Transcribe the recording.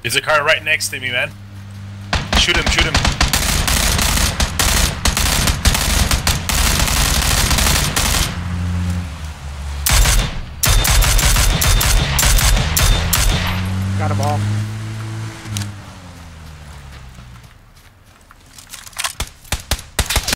There's a car right next to me, man. Shoot him, shoot him. Got them all.